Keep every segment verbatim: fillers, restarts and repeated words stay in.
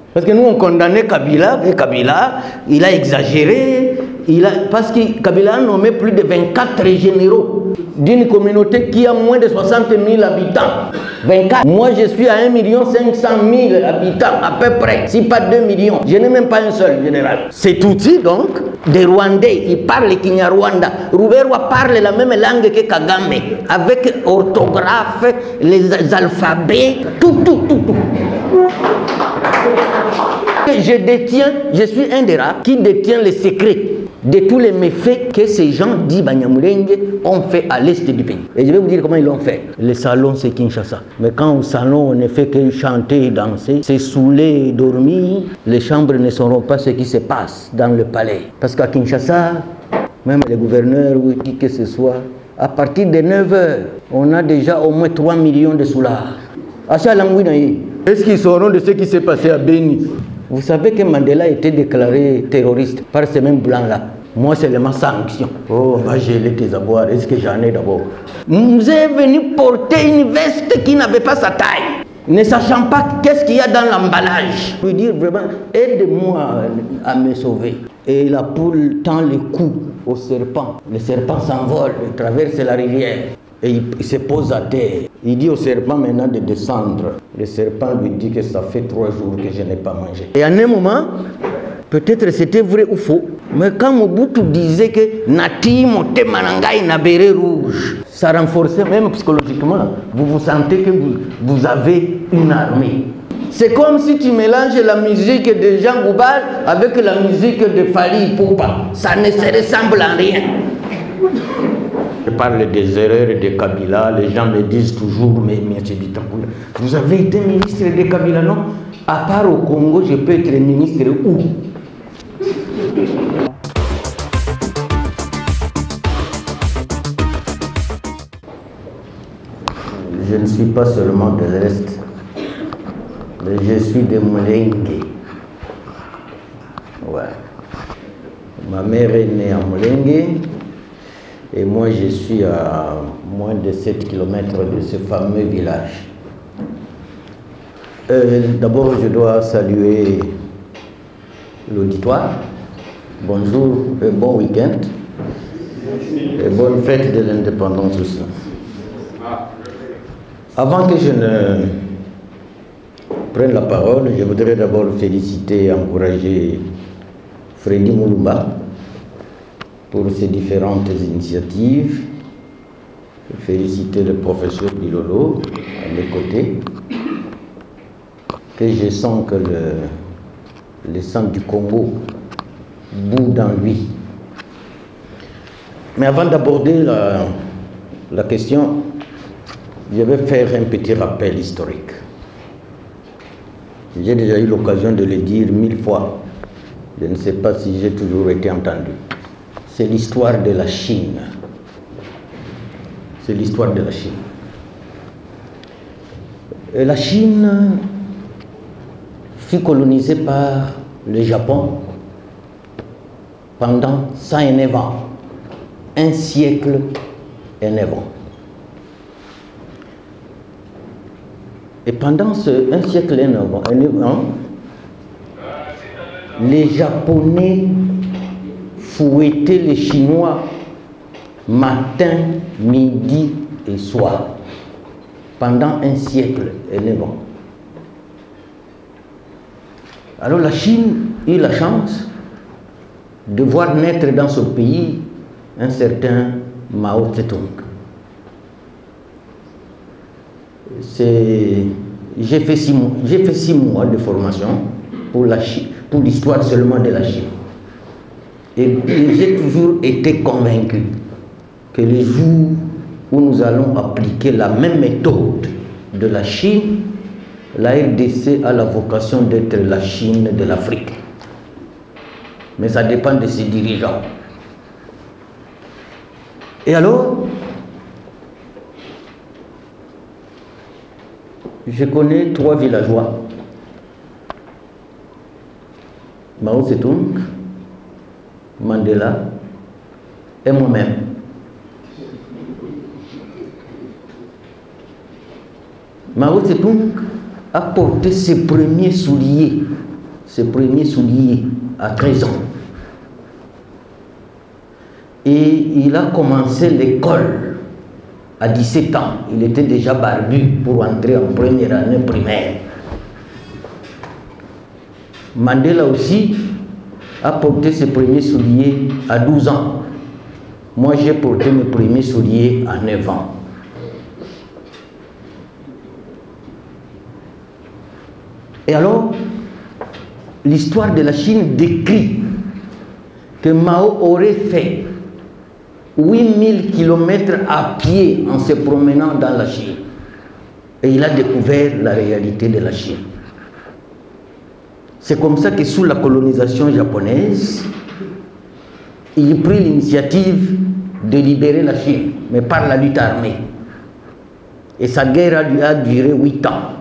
Parce que nous, on condamnait Kabila, et Kabila, il a exagéré, il a, parce que Kabila a nommé plus de vingt-quatre généraux d'une communauté qui a moins de soixante mille habitants. vingt-quatre. Moi, je suis à un million cinq cent mille habitants, à peu près, si pas deux millions. Je n'ai même pas un seul général. C'est outil, donc, des Rwandais. Ils parlent Kinyarwanda. Rouberwa parle la même langue que Kagame, avec orthographe, les alphabets, tout, tout, tout, tout. Je détiens, je suis un des rares qui détient les secrets de tous les méfaits que ces gens dits Banyamulenge ont fait à l'est du pays. Et je vais vous dire comment ils l'ont fait. Les salons, c'est Kinshasa. Mais quand au salon, on ne fait que chanter et danser, c'est saouler et dormir, les chambres ne sauront pas ce qui se passe dans le palais. Parce qu'à Kinshasa, même les gouverneurs ou qui que ce soit, à partir de neuf heures, on a déjà au moins trois millions de soulards. Est-ce qu'ils sauront de ce qui s'est passé à Beni? Vous savez que Mandela a été déclaré terroriste par ces mêmes blancs-là. Moi, c'est ma sanction. Oh, on va geler tes avoirs. Est-ce que j'en ai d'abord? Vous êtes venu porter une veste qui n'avait pas sa taille, ne sachant pas qu'est-ce qu'il y a dans l'emballage. Je veux dire vraiment, aide-moi à me sauver. Et la poule tend le cou au serpent. Le serpent s'envole, il traverse la rivière. Et il, il se pose à terre. Il dit au serpent maintenant de descendre. Le serpent lui dit que ça fait trois jours que je n'ai pas mangé. Et à un moment, peut-être c'était vrai ou faux, mais quand Mobutu disait que Nati Mote Manangai na béret rouge, ça renforçait même psychologiquement. Vous vous sentez que vous, vous avez une armée. C'est comme si tu mélanges la musique de Jean Goubal avec la musique de Fali Ipupa. Ça ne se ressemble en rien. Je parle des erreurs de Kabila, les gens me disent toujours, mais M. Bittencourt, vous avez été ministre de Kabila, non? À part au Congo, je peux être ministre où? Je ne suis pas seulement de l'Est, mais je suis de Mulenge. Ouais. Ma mère est née à Mulenge. Et moi, je suis à moins de sept kilomètres de ce fameux village. Euh, D'abord, je dois saluer l'auditoire. Bonjour et bon week-end. Et bonne fête de l'indépendance aussi. Avant que je ne prenne la parole, je voudrais d'abord féliciter et encourager Freddy Moulumba pour ces différentes initiatives. Féliciter le professeur Bilolo à mes côtés, que je sens que le, le sang du Congo bout dans lui. Mais avant d'aborder la, la question, je vais faire un petit rappel historique. J'ai déjà eu l'occasion de le dire mille fois. Je ne sais pas si j'ai toujours été entendu. C'est l'histoire de la Chine. C'est l'histoire de la Chine. Et la Chine fut colonisée par le Japon pendant cent et neuf ans. Un siècle et neuf ans. Et pendant ce un siècle et neuf ans, les Japonais fouettaient les Chinois matin, midi et soir, pendant un siècle et neuf ans. Alors la Chine a eu la chance de voir naître dans ce pays un certain Mao Tse-tung. J'ai fait, six mois, j'ai fait six mois de formation pour la Chine, pour l'histoire seulement de la Chine. Et j'ai toujours été convaincu que le jour où nous allons appliquer la même méthode de la Chine, la R D C a la vocation d'être la Chine de l'Afrique. Mais ça dépend de ses dirigeants. Et alors, je connais trois villageois. Mao Tse-tung, Mandela et moi-même. Mao Tse-tung a porté ses premiers souliers ses premiers souliers à treize ans. Et il a commencé l'école à dix-sept ans. Il était déjà barbu pour entrer en première année primaire. Mandela aussi a porté ses premiers souliers à douze ans. Moi, j'ai porté mes premiers souliers à neuf ans. Et alors, l'histoire de la Chine décrit que Mao aurait fait huit mille kilomètres à pied en se promenant dans la Chine. Et il a découvert la réalité de la Chine. C'est comme ça que sous la colonisation japonaise, il prit l'initiative de libérer la Chine, mais par la lutte armée. Et sa guerre a duré huit ans.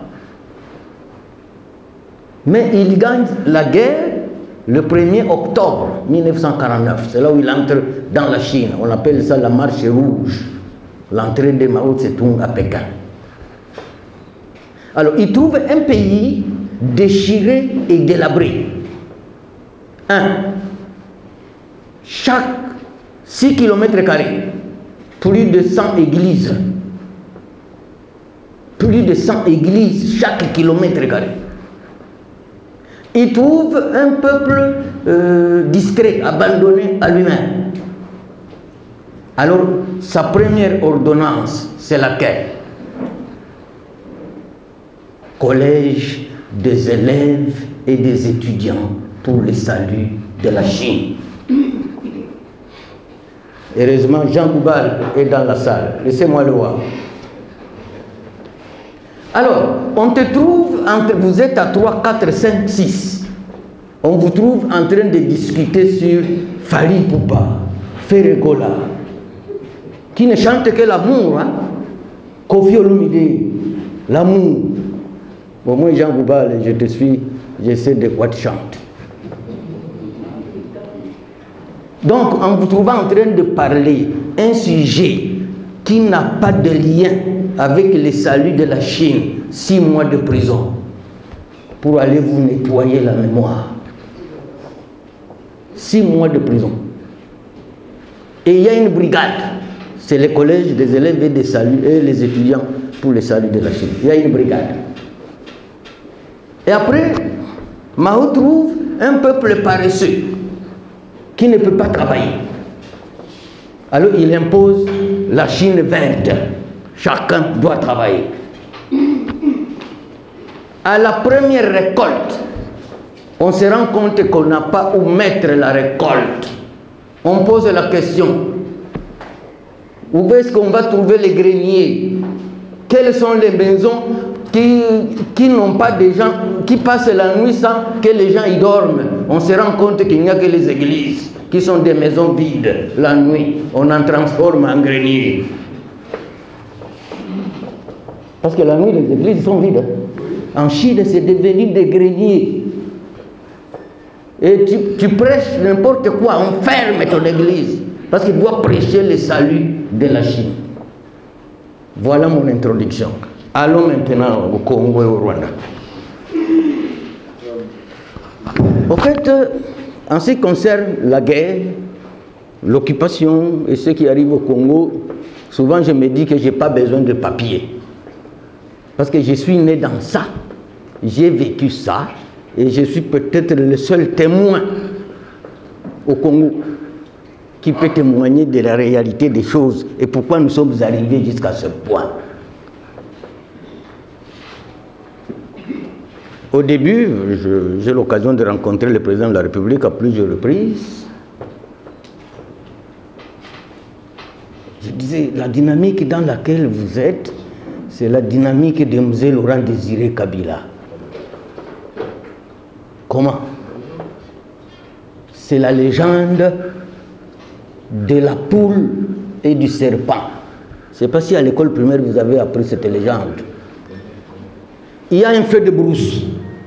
Mais il gagne la guerre le premier octobre mille neuf cent quarante-neuf. C'est là où il entre dans la Chine. On appelle ça la marche rouge. L'entrée de Mao Tse-tung à Pékin. Alors, il trouve un pays déchiré et délabré. Un, chaque six kilomètres carrés, plus de cent églises. Plus de cent églises chaque kilomètre carré. Il trouve un peuple euh, discret, abandonné à lui-même. Alors, sa première ordonnance, c'est laquelle? Collège des élèves et des étudiants pour le salut de la Chine. Heureusement, Jean Goubal est dans la salle. Laissez-moi le voir. Alors, on te trouve, entre, vous êtes à trois, quatre, cinq, six. On vous trouve en train de discuter sur Fally Ipupa, Ferregola, qui ne chante que l'amour. Hein? Kofi Olomide, l'amour. Bon, moi, Jean Goubal, je te suis, je sais de quoi tu chantes. Donc, en vous trouvant en train de parler un sujet qui n'a pas de lien avec le salut de la Chine, six mois de prison pour aller vous nettoyer la mémoire. Six mois de prison. Et il y a une brigade, c'est le collège des élèves et des saluts et les étudiants pour le salut de la Chine. Il y a une brigade. Et après, Mao trouve un peuple paresseux qui ne peut pas travailler. Alors il impose la Chine verte. Chacun doit travailler. À la première récolte, on se rend compte qu'on n'a pas où mettre la récolte. On pose la question, où est-ce qu'on va trouver les greniers? Quelles sont les maisons qui, qui n'ont pas de gens, qui passent la nuit sans que les gens y dorment? On se rend compte qu'il n'y a que les églises qui sont des maisons vides. La nuit, on en transforme en greniers. Parce que la nuit, les églises sont vides. En Chine, c'est devenu des greniers. Et tu, tu prêches n'importe quoi, on ferme ton église. Parce qu'il doit prêcher le salut de la Chine. Voilà mon introduction. Allons maintenant au Congo et au Rwanda. En fait, en ce qui concerne la guerre, l'occupation et ce qui arrive au Congo, souvent je me dis que je n'ai pas besoin de papier. Parce que je suis né dans ça, j'ai vécu ça, et je suis peut-être le seul témoin au Congo qui peut témoigner de la réalité des choses et pourquoi nous sommes arrivés jusqu'à ce point. Au début, j'ai l'occasion de rencontrer le président de la République à plusieurs reprises. Je disais, la dynamique dans laquelle vous êtes, c'est la dynamique de M. Laurent Désiré Kabila. Comment? C'est la légende de la poule et du serpent. Je ne sais pas si à l'école primaire vous avez appris cette légende. Il y a un feu de brousse.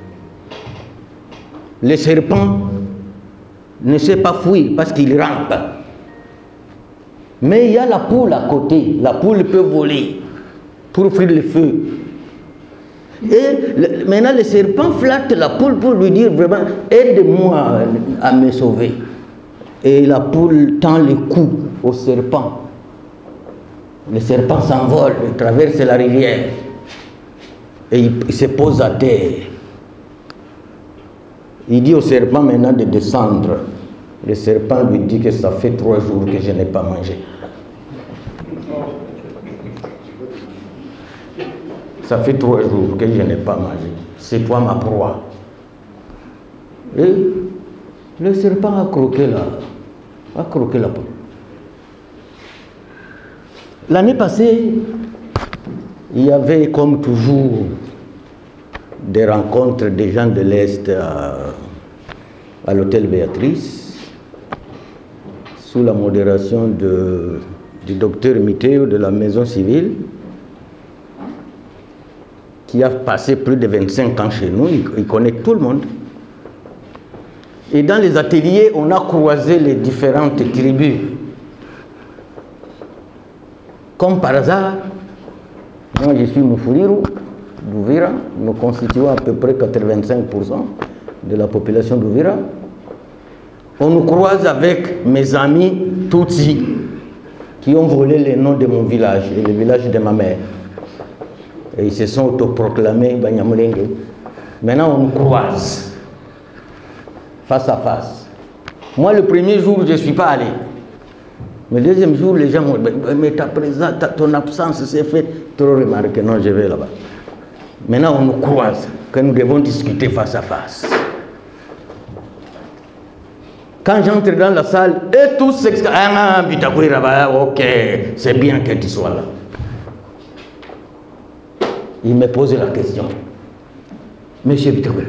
Le serpent ne sait pas fuir parce qu'il rampe. Mais il y a la poule à côté. La poule peut voler pour fuir le feu. Et le, maintenant le serpent flatte la poule pour lui dire vraiment, aide-moi à me sauver. Et la poule tend le cou au serpent. Le serpent s'envole, il traverse la rivière. Et il, il se pose à terre. Il dit au serpent maintenant de descendre. Le serpent lui dit que ça fait trois jours que je n'ai pas mangé. Ça fait trois jours que je n'ai pas mangé. C'est toi ma proie. Et le serpent a croqué la, a croqué la poule. L'année passée, il y avait comme toujours des rencontres des gens de l'Est à, à l'hôtel Béatrice, sous la modération de, du docteur Mitteo de la maison civile, qui a passé plus de vingt-cinq ans chez nous, il, il connaît tout le monde. Et dans les ateliers, on a croisé les différentes tribus. Comme par hasard, moi je suis Mufuliro, d'Ouvira, nous constituons à peu près quatre-vingt-cinq pour cent de la population d'Ouvira. On nous croise avec mes amis Tutsi, qui ont volé les noms de mon village et le village de ma mère. Et ils se sont autoproclamés Banyamulenge. Maintenant, on nous croise face à face. Moi, le premier jour, je ne suis pas allé. Mais le deuxième jour, les gens m'ont dit, mais ta présence, ta, ton absence s'est fait trop remarquer. Non, je vais là-bas. Maintenant, on nous croise, que nous devons discuter face à face. Quand j'entre dans la salle, et tous s'exclament, ah, Bitakoui Rabat, ok, c'est bien que tu sois là. Il me pose la question. Monsieur Bitakoui,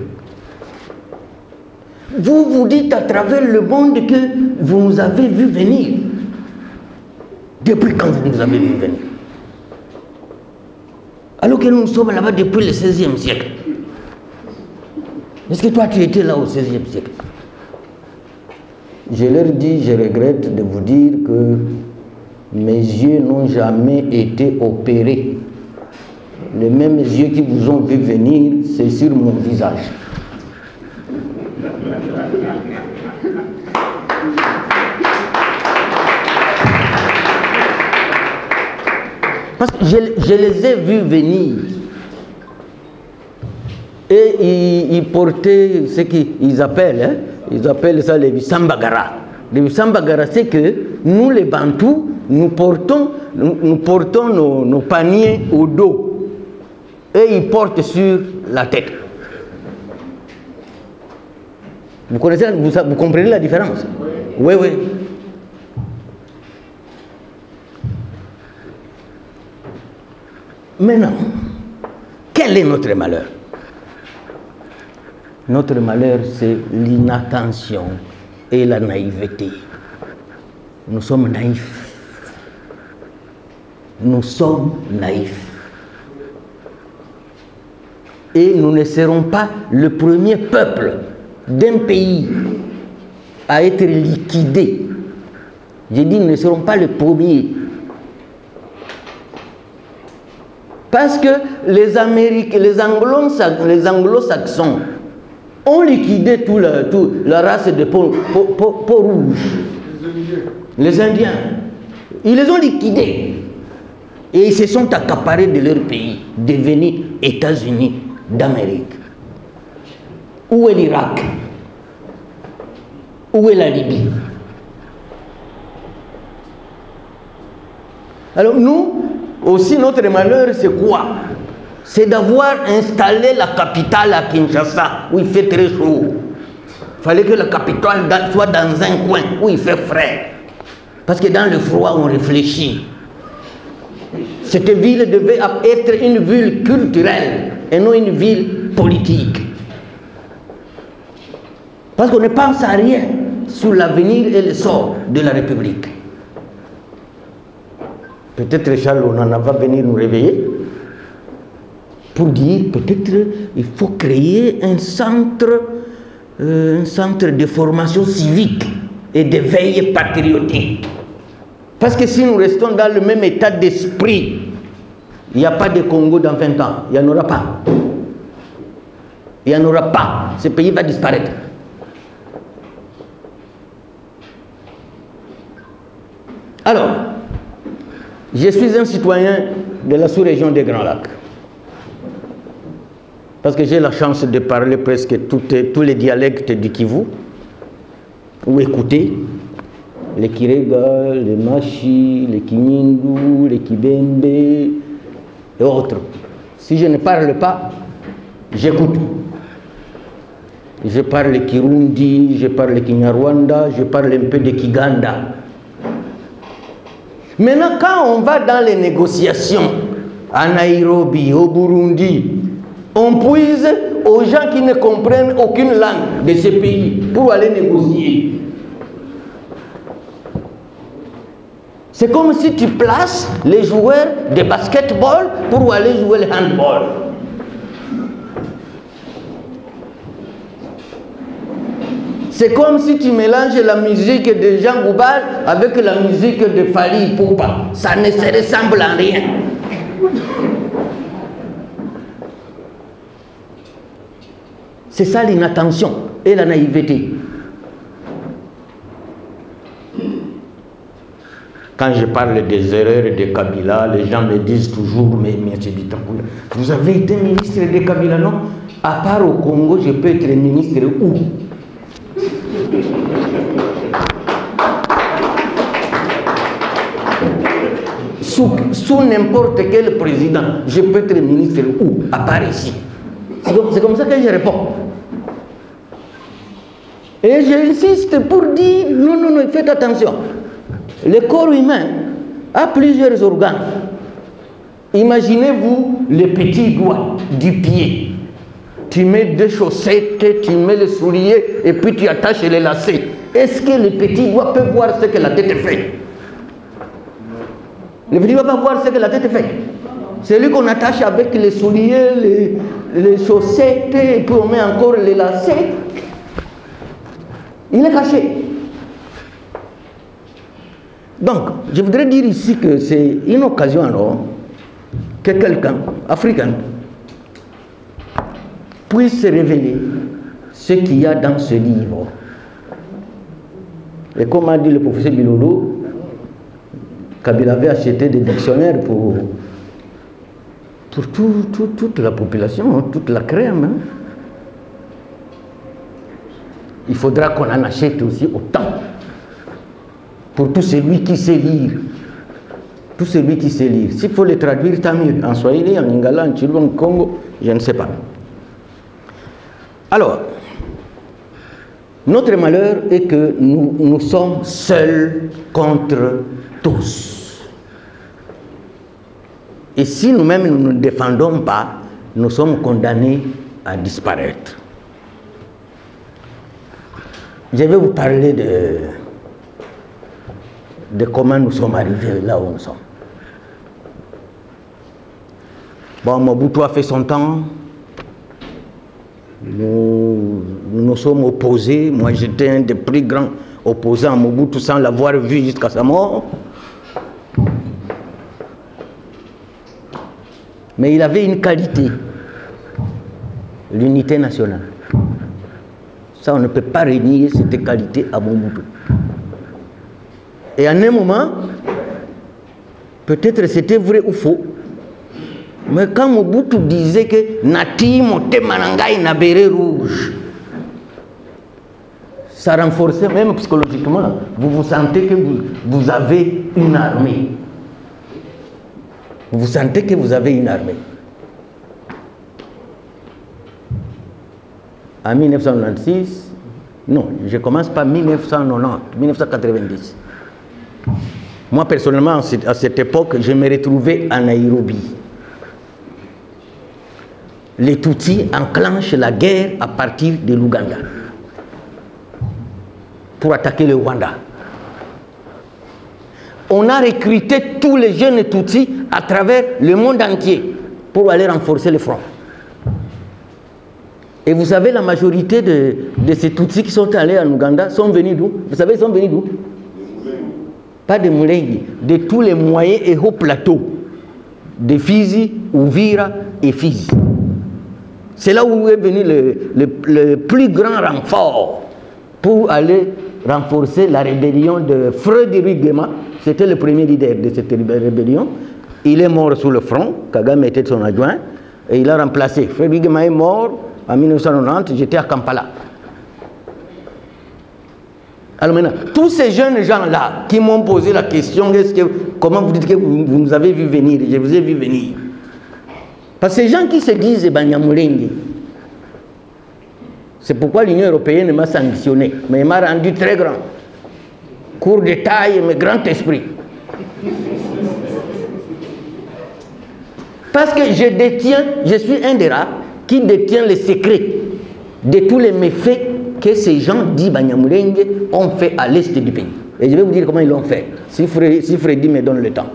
vous vous dites à travers le monde que vous nous avez vu venir. Depuis quand vous nous avez vu venir? Alors que nous sommes là-bas depuis le seizième siècle. Est-ce que toi tu étais là au seizième siècle? Je leur dis, je regrette de vous dire que mes yeux n'ont jamais été opérés. Les mêmes yeux qui vous ont vu venir, c'est sur mon visage. Parce que je, je les ai vus venir. Et ils, ils portaient ce qu'ils appellent, hein, ils appellent ça les Bissambagara. Les Bissambagara, c'est que nous les Bantous, nous portons, nous, nous portons nos, nos paniers au dos. Et ils portent sur la tête. Vous connaissez, vous, vous comprenez la différence? Oui, oui. Maintenant, quel est notre malheur? Notre malheur, c'est l'inattention et la naïveté. Nous sommes naïfs. Nous sommes naïfs. Et nous ne serons pas le premier peuple d'un pays à être liquidé. J'ai dit, nous ne serons pas le premier. Parce que les Américains, les Anglo-Saxons, les Anglo-Saxons ont liquidé toute la, tout, la race de peau, peau, peau, peau rouge. Les Indiens. Ils les ont liquidés. Et ils se sont accaparés de leur pays, devenus États-Unis d'Amérique. Où est l'Irak? Où est la Libye? Alors nous, aussi notre malheur, c'est quoi? C'est d'avoir installé la capitale à Kinshasa, où il fait très chaud. Il fallait que la capitale soit dans un coin, où il fait frais. Parce que dans le froid, on réfléchit. Cette ville devait être une ville culturelle et non une ville politique. Parce qu'on ne pense à rien sur l'avenir et le sort de la République. Peut-être Charles, on en va venir nous réveiller pour dire peut-être il faut créer un centre, euh, un centre de formation civique et de veille patriotique. Parce que si nous restons dans le même état d'esprit, il n'y a pas de Congo dans vingt ans, il n'y en aura pas. Il n'y en aura pas. Ce pays va disparaître. Alors, je suis un citoyen de la sous-région des Grands Lacs. Parce que j'ai la chance de parler presque toutes, tous les dialectes du Kivu, ou écouter les Kirega, les Machi, les Kinindu, les Kibembe et autres. Si je ne parle pas, j'écoute. Je parle Kirundi, je parle Kinyarwanda, je parle un peu de Kiganda. Maintenant, quand on va dans les négociations à Nairobi, au Burundi, on puise aux gens qui ne comprennent aucune langue de ces pays pour aller négocier. C'est comme si tu places les joueurs de basketball pour aller jouer le handball. C'est comme si tu mélanges la musique de Jean Goubal avec la musique de Fali Poupa. Ça ne se ressemble en rien. C'est ça l'inattention et la naïveté. Quand je parle des erreurs de Kabila, les gens me disent toujours, mais M. Bitakoula, vous avez été ministre de Kabila, non? À part au Congo, je peux être ministre où? Sous, sous n'importe quel président, je peux être ministre où? À part ici. C'est comme, comme ça que je réponds. Et j'insiste pour dire, non, non, non, faites attention. Le corps humain a plusieurs organes. Imaginez-vous les petits doigts du pied. Tu mets deux chaussettes, tu mets les souliers et puis tu attaches les lacets. Est-ce que le petit doigt peut voir ce que la tête fait? Le petit doigt va voir ce que la tête fait. C'est lui qu'on attache avec les souliers, les, les chaussettes, et puis on met encore les lacets. Il est caché. Donc, je voudrais dire ici que c'est une occasion alors que quelqu'un, africain, puisse se révéler ce qu'il y a dans ce livre. Et comme a dit le professeur Bilolo, Kabila avait acheté des dictionnaires pour, pour tout, tout, toute la population, toute la crème. Hein. Il faudra qu'on en achète aussi autant. Pour tout celui qui sait lire. Tout celui qui sait lire. S'il faut les traduire, tant mieux. En Swahili, en Lingala, en Chilou, en Congo, je ne sais pas. Alors, notre malheur est que nous, nous sommes seuls contre tous. Et si nous-mêmes nous ne défendons pas, nous sommes condamnés à disparaître. Je vais vous parler de, de comment nous sommes arrivés là où nous sommes. Bon, Mobutu a fait son temps. Nous nous sommes opposés. Moi, j'étais un des plus grands opposants à Mobutu sans l'avoir vu jusqu'à sa mort. Mais il avait une qualité, l'unité nationale. Ça, on ne peut pas renier cette qualité à Mobutu. Et à un moment, peut-être c'était vrai ou faux, mais quand Mobutu disait que Nati Mote Manangai na béret rouge, ça renforçait même psychologiquement. Vous vous sentez que vous, vous avez une armée. Vous sentez que vous avez une armée. En mille neuf cent quatre-vingt-six, non, je commence par mille neuf cent quatre-vingt-dix, mille neuf cent quatre-vingt-dix. Moi, personnellement, à cette époque, je me retrouvais à Nairobi. Les Tutsis enclenchent la guerre à partir de l'Ouganda pour attaquer le Rwanda. On a recruté tous les jeunes Tutsis à travers le monde entier pour aller renforcer le front. Et vous savez, la majorité de, de ces Tutsis qui sont allés en Ouganda sont venus d'où? Vous savez, ils sont venus d'où? Pas de Moulengi, de tous les moyens et hauts plateaux de Fizi, Uvira et Fizi. C'est là où est venu le, le, le plus grand renfort pour aller renforcer la rébellion de Frédéric Guéma. C'était le premier leader de cette rébellion. Il est mort sous le front, Kagame était son adjoint, et il a remplacé. Frédéric Guéma est mort en mille neuf cent quatre-vingt-dix, j'étais à Kampala. Alors maintenant, tous ces jeunes gens-là qui m'ont posé la question, est-ce que, comment vous dites que vous, vous nous avez vu venir? Je vous ai vu venir. Parce que ces gens qui se disent Banyamulenge, c'est pourquoi l'Union européenne m'a sanctionné, mais il m'a rendu très grand. Court de taille, mais grand esprit. Parce que je détiens, je suis un des rares qui détient les secrets de tous les méfaits que ces gens dits Banyamulenge ont fait à l'est du pays. Et je vais vous dire comment ils l'ont fait, si Freddy, si Freddy me donne le temps.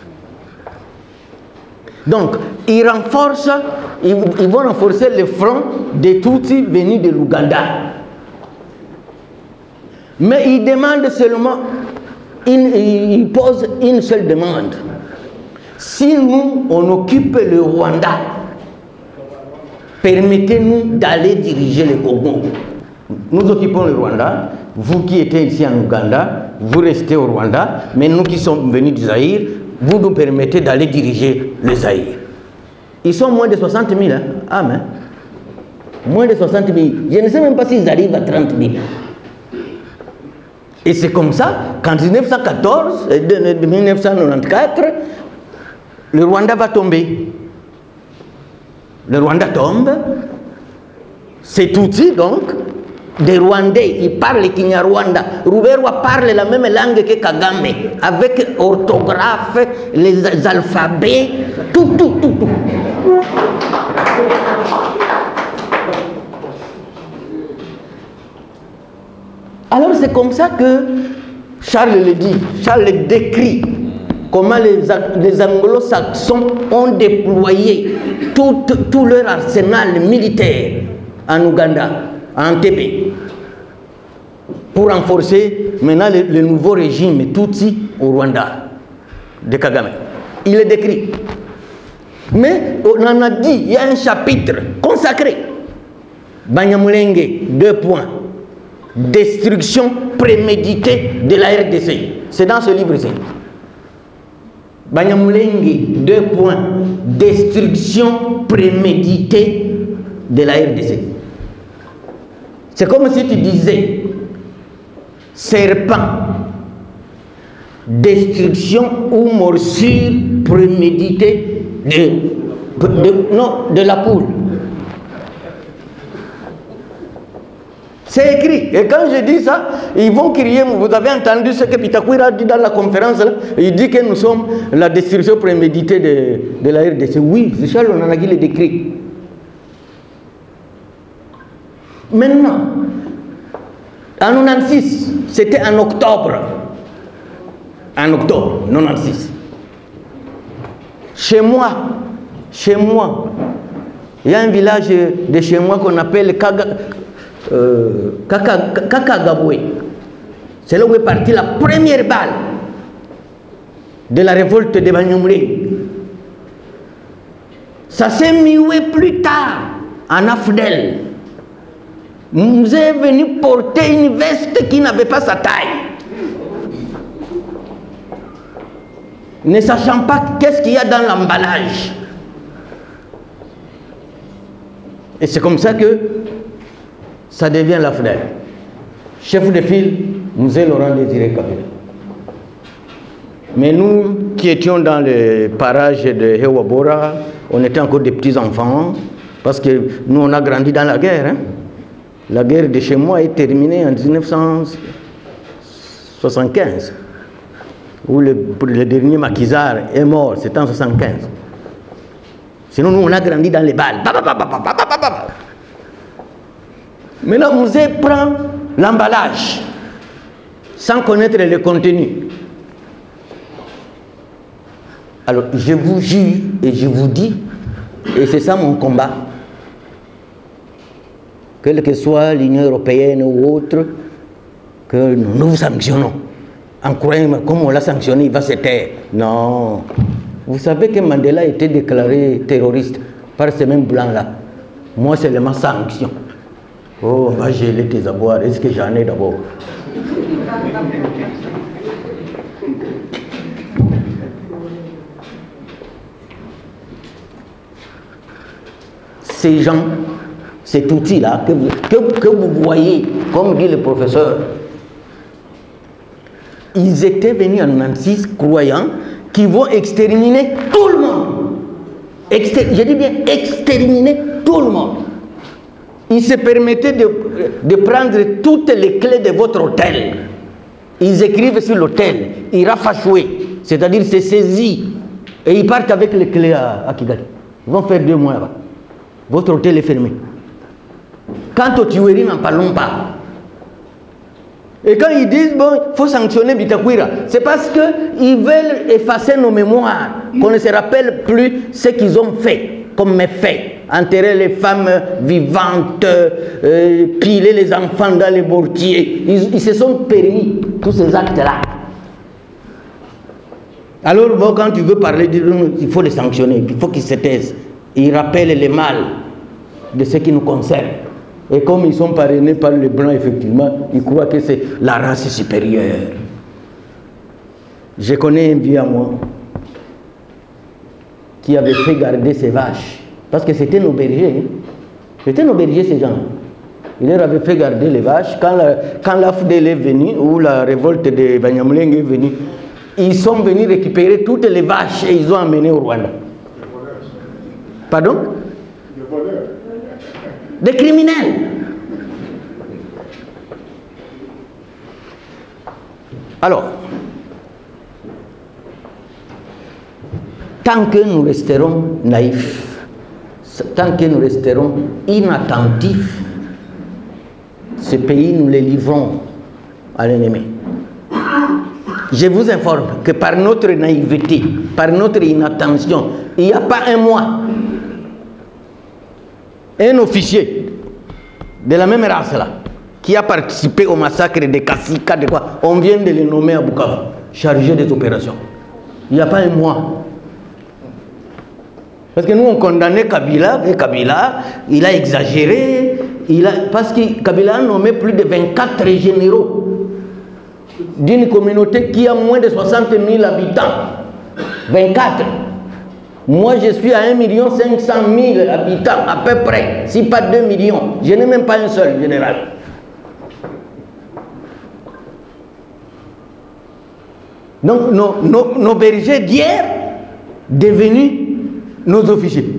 Donc, ils renforcent, ils, ils vont renforcer le front des Tutsis venus de l'Ouganda. Mais ils demandent seulement, une, ils posent une seule demande. Si nous, on occupe le Rwanda, permettez-nous d'aller diriger le Congo. Nous occupons le Rwanda, vous qui étiez ici en Ouganda, vous restez au Rwanda, mais nous qui sommes venus du Zaïre, vous nous permettez d'aller diriger le Zaïre. Ils sont moins de soixante mille, hein? Ah, mais moins de soixante mille. Je ne sais même pas s'ils arrivent à trente mille. Et c'est comme ça qu'en mille neuf cent quatorze, mille neuf cent quatre-vingt-quatorze, le Rwanda va tomber. Le Rwanda tombe. C'est Tutsi donc. Des Rwandais, ils parlent Kinyarwanda. Ruberwa parle la même langue que Kagame, avec orthographe, les alphabets, tout, tout, tout, tout. Alors c'est comme ça que Charles le dit, Charles le décrit, comment les, les anglo-saxons ont déployé tout, tout leur arsenal militaire en Ouganda, en Entebbe, pour renforcer maintenant le, le nouveau régime Tutsi au Rwanda de Kagame. Il est décrit. Mais on en a dit, il y a un chapitre consacré. Banyamulenge, deux points. Destruction préméditée de la R D C. C'est dans ce livre-ci. Banyamulenge, deux points. Destruction préméditée de la R D C. C'est comme si tu disais serpent, destruction ou morsure préméditée de, de, non, de la poule. C'est écrit. Et quand je dis ça, ils vont crier. Vous avez entendu ce que Pitakwira a dit dans la conférence là? Il dit que nous sommes la destruction préméditée de, de la R D C. Oui, c'est Charles Onanagi le décrit. Maintenant, en quatre-vingt-seize, c'était en octobre. En octobre, quatre-vingt-seize. Chez moi, chez moi, il y a un village de chez moi qu'on appelle Kaga, euh, Kaka, Kakagabwe. C'est là où est partie la première balle de la révolte de Banyamulenge. Ça s'est mué plus tard en Afdel. Nous est venu porter une veste qui n'avait pas sa taille. Ne sachant pas qu'est-ce qu'il y a dans l'emballage. Et c'est comme ça que ça devient l'Afdel. Chef de file, Musée Laurent Désiré Kabila. Mais nous qui étions dans le parage de Hewabora, on était encore des petits enfants, parce que nous on a grandi dans la guerre. Hein? La guerre de chez moi est terminée en mille neuf cent soixante-quinze, où le, le dernier maquisard est mort, c'était en soixante-quinze. Sinon, nous, on a grandi dans les balles. Maintenant, Musée prend l'emballage, sans connaître le contenu. Alors, je vous jure et je vous dis, et c'est ça mon combat, quelle que soit l'Union européenne ou autre, que nous vous sanctionnons. En croyant, comme on l'a sanctionné, il va se taire. Non. Vous savez que Mandela a été déclaré terroriste par ces mêmes blancs-là. Moi, c'est ma sanction. Oh, on va geler tes avoirs. Est-ce que j'en ai d'abord? Ces gens, cet outil-là que vous, que, que vous voyez, comme dit le professeur, ils étaient venus en quatre-vingt-seize croyant qu'ils vont exterminer tout le monde. Exter je dis bien exterminer tout le monde. Ils se permettaient de, de prendre toutes les clés de votre hôtel. Ils écrivent sur l'hôtel, ils rafachouent, c'est-à-dire c'est saisi. Et ils partent avec les clés à, à Kigali. Ils vont faire deux mois là-bas. Votre hôtel est fermé. Quant aux tueries, n'en parlons pas. Et quand ils disent, bon, il faut sanctionner Bitakwira, c'est parce qu'ils veulent effacer nos mémoires, qu'on ne se rappelle plus ce qu'ils ont fait comme méfaits. Enterrer les femmes vivantes, euh, piler les enfants dans les mortiers. Ils, ils se sont permis tous ces actes-là. Alors, bon, quand tu veux parler, il faut les sanctionner, il faut qu'ils se taisent. Ils rappellent les mal de ce qui nous concerne. Et comme ils sont parrainés par les Blancs, effectivement, ils croient que c'est la race supérieure. Je connais un vieux à moi qui avait fait garder ses vaches. Parce que c'était nos bergers. C'était nos bergers, ces gens. Il leur avait fait garder les vaches. Quand la, quand l'A F D L est venue, ou la révolte de Banyamulenge est venue, ils sont venus récupérer toutes les vaches et ils ont emmené au Rwanda. Pardon? Des criminels. Alors, tant que nous resterons naïfs, tant que nous resterons inattentifs, ce pays, nous le livrons à l'ennemi. Je vous informe que par notre naïveté, par notre inattention, il n'y a pas un mois, un officier de la même race là, qui a participé au massacre de Kassika, de quoi, on vient de le nommer à Bukavu, chargé des opérations. Il n'y a pas un mois. Parce que nous on condamnait Kabila, et Kabila, il a exagéré, il a, parce que Kabila a nommé plus de vingt-quatre généraux d'une communauté qui a moins de soixante mille habitants. vingt-quatre. Moi, je suis à un million cinq cent mille habitants, à peu près, si pas deux millions. Je n'ai même pas un seul général. Donc, nos, nos, nos bergers d'hier, devenus nos officiers.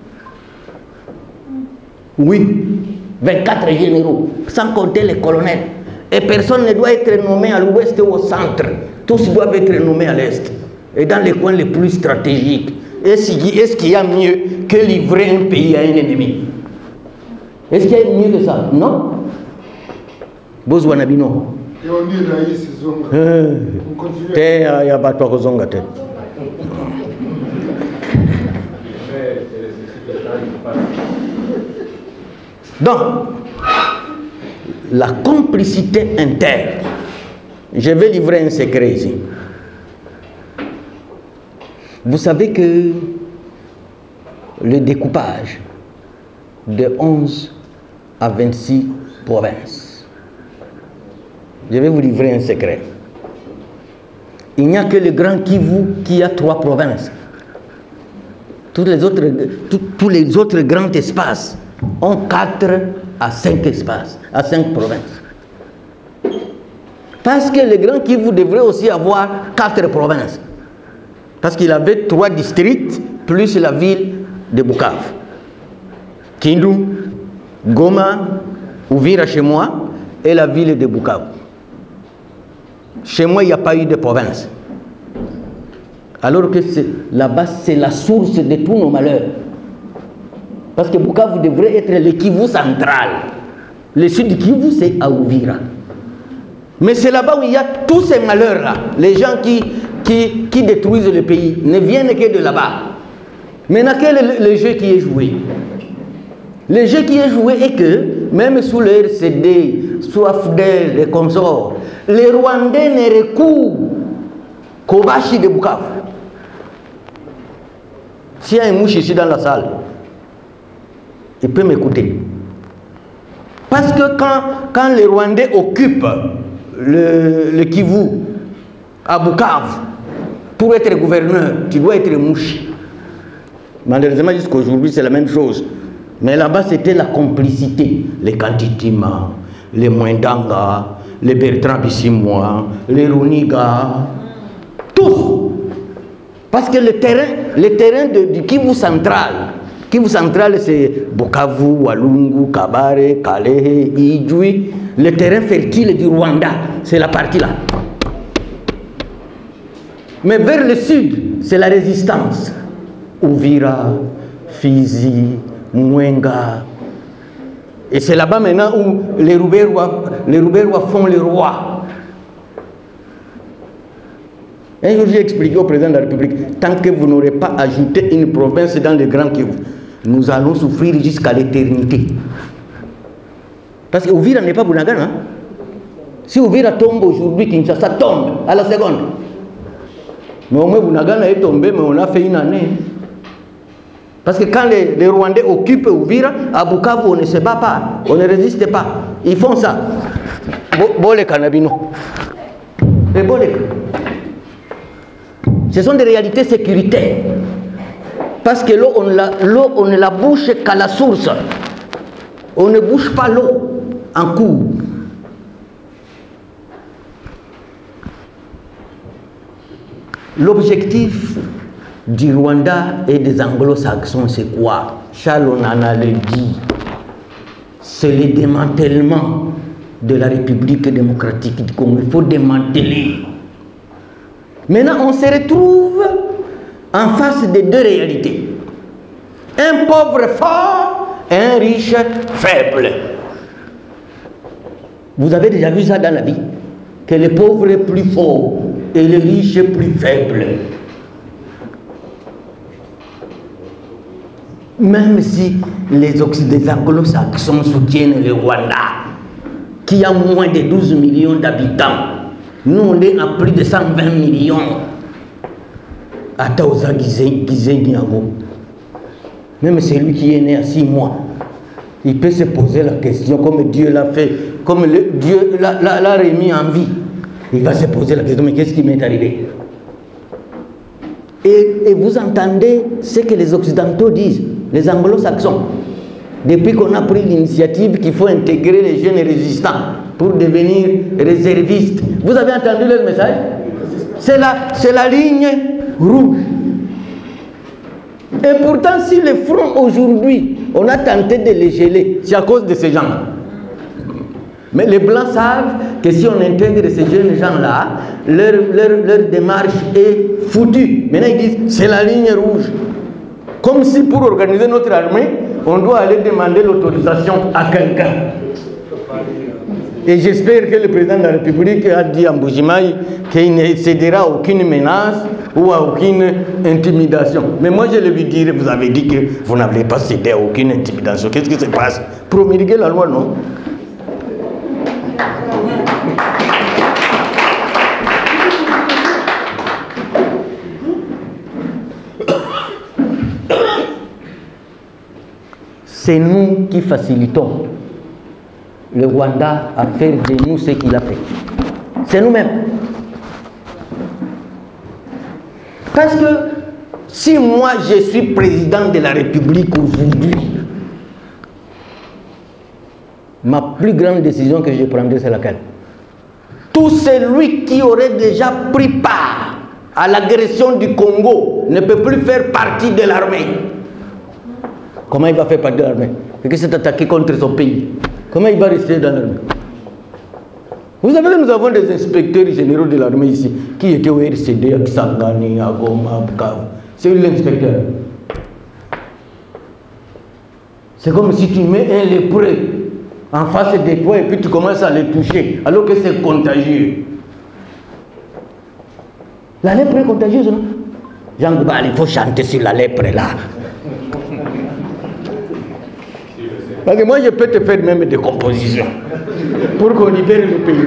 Oui, vingt-quatre généraux, sans compter les colonels. Et personne ne doit être nommé à l'ouest ou au centre. Tous doivent être nommés à l'est. Et dans les coins les plus stratégiques. Est-ce qu'il y a mieux que livrer un pays à un ennemi? Est-ce qu'il y a mieux que ça? Non. Bozwanabino. Et on dit là, ici, Zonga. On continue. T'es à Yabatwa Zonga. Donc, la complicité interne. Je vais livrer un secret ici. Vous savez que le découpage de onze à vingt-six provinces, je vais vous livrer un secret. Il n'y a que le Grand Kivu qui a trois provinces. Tous les autres, tous, tous les autres grands espaces ont quatre à cinq espaces, à cinq provinces. Parce que le Grand Kivu devrait aussi avoir quatre provinces. Parce qu'il avait trois districts, plus la ville de Bukavu. Kindu, Goma, Uvira chez moi, et la ville de Bukavu. Chez moi, il n'y a pas eu de province. Alors que là-bas, c'est la source de tous nos malheurs. Parce que Bukavu devrait être le Kivu central. Le sud du Kivu, c'est à Uvira. Mais c'est là-bas où il y a tous ces malheurs-là. Les gens qui, qui, qui détruisent le pays ne viennent que de là-bas. Maintenant, quel est le, le jeu qui est joué? Le jeu qui est joué est que, même sous le R C D, sous A F D L et consorts, les Rwandais ne recourent qu'au Bashi de Bukavu. S'il y a un mouche ici dans la salle, il peut m'écouter. Parce que quand, quand les Rwandais occupent le, le Kivu, à Bukavu, pour être gouverneur, tu dois être mouche. Malheureusement, jusqu'à aujourd'hui, c'est la même chose. Mais là-bas, c'était la complicité. Les Kantitima, les Mwendanga, les Bertrand Bissimois, les Runiga, tous. Parce que le terrain, le terrain de, du Kivu central, Kivu central, c'est Bukavu, Walungu, Kabare, Kalehe, Idjoui. Le terrain fertile du Rwanda, c'est la partie là. Mais vers le sud, c'est la résistance. Uvira, Fizi, Mwenga. Et c'est là-bas maintenant où les Rouberois, les Rouberois font le roi. Un jour, j'ai expliqué au président de la République, tant que vous n'aurez pas ajouté une province dans le Grand Kivu, nous allons souffrir jusqu'à l'éternité. Parce que Uvira n'est pas Bunagana. Hein? Si Uvira tombe aujourd'hui, Kinshasa tombe à la seconde. Mais au moins Bunagana est tombé, mais on a fait une année. Parce que quand les, les Rwandais occupent Uvira, à Bukavu, on ne se bat pas, on ne résiste pas. Ils font ça. Bole Kanabino. Et Bole. Ce sont des réalités sécuritaires. Parce que l'eau, on, l'eau, on ne la bouche qu'à la source. On ne bouche pas l'eau en cours. L'objectif du Rwanda et des anglo-saxons, c'est quoi? Charles Onana le dit. C'est le démantèlement de la République démocratique du Congo. Il faut démanteler. Maintenant, on se retrouve en face de deux réalités. Un pauvre fort et un riche faible. Vous avez déjà vu ça dans la vie? Que le pauvre est plus fort et le riche est plus faible. Même si les, les anglo-saxons soutiennent le Rwanda, qui a moins de douze millions d'habitants, nous on est à plus de cent vingt millions. Ataoza Gizengiango. Même celui qui est né à six mois, il peut se poser la question, comme Dieu l'a fait, comme le, Dieu l'a remis en vie. Il va se poser la question, mais qu'est-ce qui m'est arrivé? et, et vous entendez ce que les Occidentaux disent, les Anglo-Saxons. Depuis qu'on a pris l'initiative qu'il faut intégrer les jeunes résistants pour devenir réservistes. Vous avez entendu leur message? C'est la, c'est la ligne rouge. Et pourtant, si le front aujourd'hui, on a tenté de les geler, c'est à cause de ces gens. Mais les Blancs savent que si on intègre ces jeunes gens-là, leur, leur, leur démarche est foutue. Maintenant, ils disent, c'est la ligne rouge. Comme si pour organiser notre armée, on doit aller demander l'autorisation à quelqu'un. Et j'espère que le président de la République a dit à Mbujimaï qu'il ne cédera à aucune menace ou à aucune intimidation. Mais moi, je lui dirais, vous avez dit que vous n'avez pas cédé à aucune intimidation. Qu'est-ce qui se passe? Promulguer la loi, non? C'est nous qui facilitons le Rwanda à faire de nous ce qu'il a fait. C'est nous-mêmes. Parce que si moi je suis président de la République aujourd'hui, ma plus grande décision que je prendrai, c'est laquelle? Tout celui qui aurait déjà pris part à l'agression du Congo ne peut plus faire partie de l'armée. Comment il va faire partie de l'armée? Parce que c'est attaqué contre son pays. Comment il va rester dans l'armée? Vous savez que nous avons des inspecteurs généraux de l'armée ici qui étaient au R C D, à Kisangani, à Goma, à Bukavu. C'est lui l'inspecteur. C'est comme si tu mets un lépreux en face de toi et puis tu commences à le toucher alors que c'est contagieux. La lèpre est contagieuse, non? Jean Goubal, il faut chanter sur la lèpre là. Parce que moi, je peux te faire même des compositions pour qu'on libère le pays.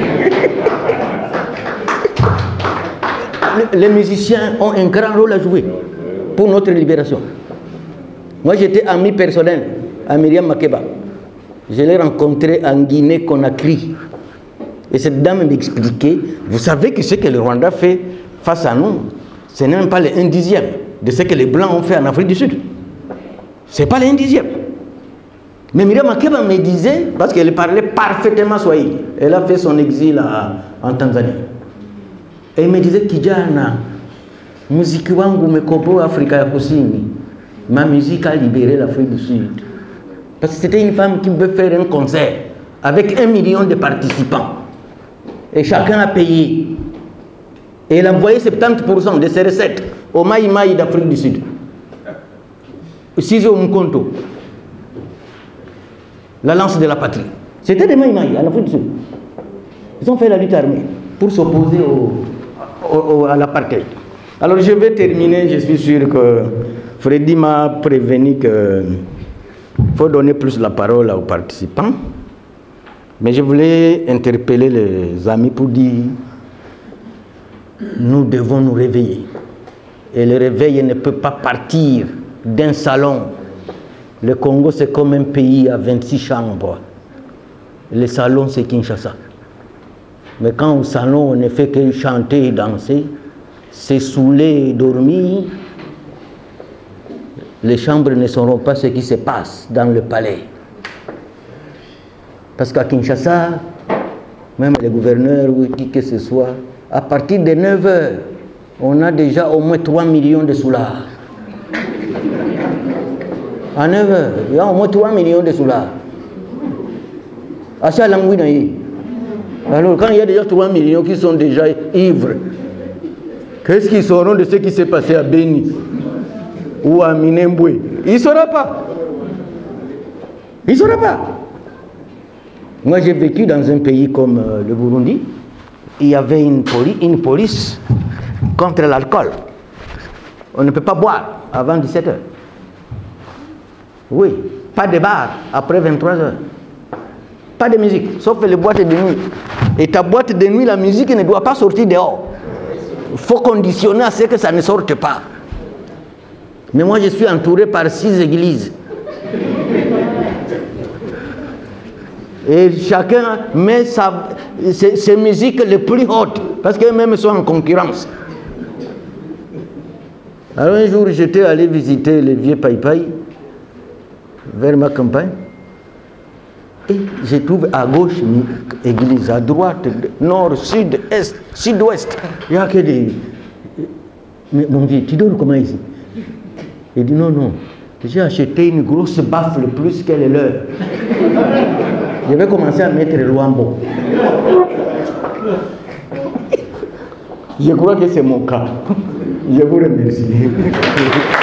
Les musiciens ont un grand rôle à jouer pour notre libération. Moi, j'étais ami personnel à Myriam Makeba. Je l'ai rencontrée en Guinée-Conakry. Et cette dame m'expliquait, vous savez que ce que le Rwanda fait face à nous, ce n'est même pas le un dixième de ce que les Blancs ont fait en Afrique du Sud. Ce n'est pas le un dixième. Mais Myriam Makeba me disait, parce qu'elle parlait parfaitement Swahili, elle a fait son exil à, en Tanzanie. Et elle me disait, Kijana, muziki wangu umekomboa Afrika ya Kusini. Ma musique a libéré l'Afrique du Sud. Parce que c'était une femme qui veut faire un concert avec un million de participants. Et chacun a payé. Et elle a envoyé soixante-dix pour cent de ses recettes au Maï Maï d'Afrique du Sud. Sizo Mkonto. La lance de la patrie. C'était des Maï Maï en Afrique du Sud. Ils ont fait la lutte armée pour s'opposer au, au, au, à l'apartheid. Alors je vais terminer, je suis sûr que Freddy m'a prévenu qu'il faut donner plus la parole aux participants. Mais je voulais interpeller les amis pour dire nous devons nous réveiller. Et le réveil ne peut pas partir d'un salon. Le Congo, c'est comme un pays à vingt-six chambres. Le salon, c'est Kinshasa. Mais quand au salon, on ne fait que chanter et danser, se saouler et dormir, les chambres ne sauront pas ce qui se passe dans le palais. Parce qu'à Kinshasa, même les gouverneurs ou qui que ce soit, à partir de neuf heures, on a déjà au moins trois millions de soulards. À neuf heures, il y a au moins trois millions de soulards. À Chalangouinaï. Alors quand il y a déjà trois millions qui sont déjà ivres, qu'est-ce qu'ils sauront de ce qui s'est passé à Béni ou à Minembwe? Ils ne sauront pas. Ils ne sauront pas. Moi, j'ai vécu dans un pays comme euh, le Burundi. Il y avait une, poli une police contre l'alcool. On ne peut pas boire avant dix-sept heures. Oui, pas de bar après vingt-trois heures. Pas de musique, sauf les boîtes de nuit. Et ta boîte de nuit, la musique ne doit pas sortir dehors. Il faut conditionner à ce que ça ne sorte pas. Mais moi, je suis entouré par six églises. Et chacun met sa, ses, ses musiques les plus hautes, parce qu'eux-mêmes sont en concurrence. Alors un jour, j'étais allé visiter le vieux Païpaï, vers ma campagne, et je trouve à gauche une église, à droite, nord, sud, est, sud-ouest. Il n'y a que des... Mais mon vieux, tu dors comment ici? Il dit non, non, j'ai acheté une grosse baffle plus qu'elle est leur. Je vais commencer à mettre le Luambo. Je crois que c'est mon cas. Je vous remercie.